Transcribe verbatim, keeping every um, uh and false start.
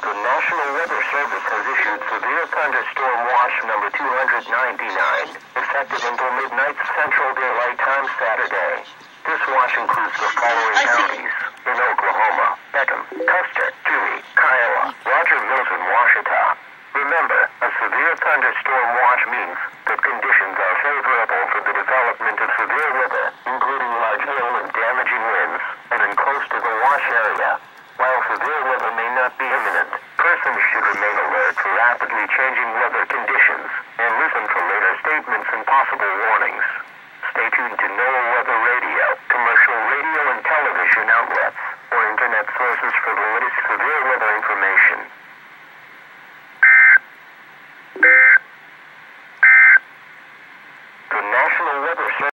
The National Weather Service has issued severe thunderstorm watch number two hundred ninety-nine, effective until midnight Central Daylight Time Saturday. This watch includes the following counties: in Oklahoma, Beckham, Custer, Dewey, Kiowa, Roger Mills, and Washita. Remember, a severe thunderstorm watch means that conditions are favorable for the development of severe weather, including large hail and damaging winds, and in close to the watch area. While severe weather may not be imminent, persons should remain alert for rapidly changing weather conditions and listen for later statements and possible warnings. Stay tuned to NOAA Weather Radio, commercial radio and television outlets, or internet sources for the latest severe weather information. The National Weather Service